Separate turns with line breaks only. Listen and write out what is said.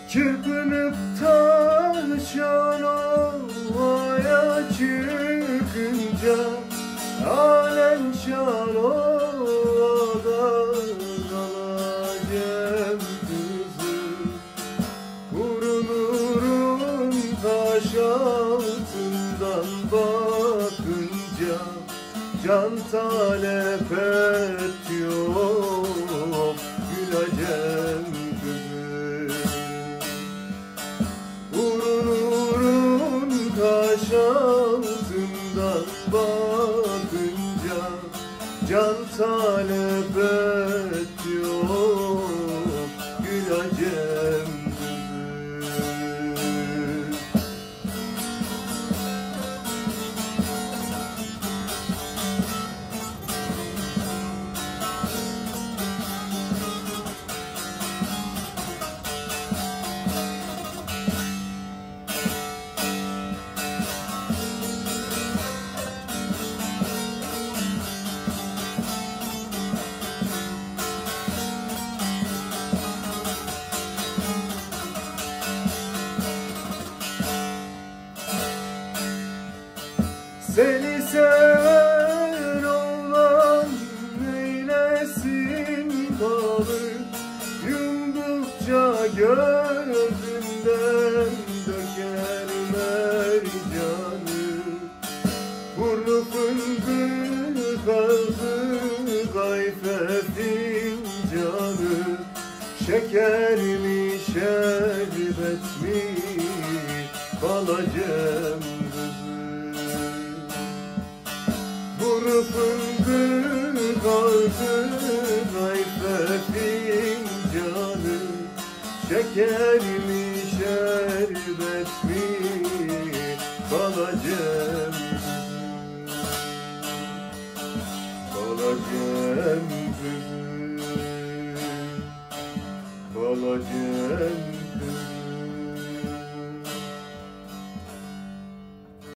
Çırpınıp taşan ovaya çıkınca halen şan ovada kalacağım kızım. Vurunurum taş altından bakınca, can talep ediyor gülacağım kızım. Vurunurun taş altından bakınca, can talep ediyor gülacağım kızım. Seni seven oğlan neylesin balık, yumdukça gözünden döker mercanı. Burnu fındık ağzı kayfe fincanı, şeker mi şerbet mi balacağım kızım. Burnu fındık ağzı kayfe fincanı, şeker mi şerbet mi balacağım kızım. Balacağım kızım, balacağım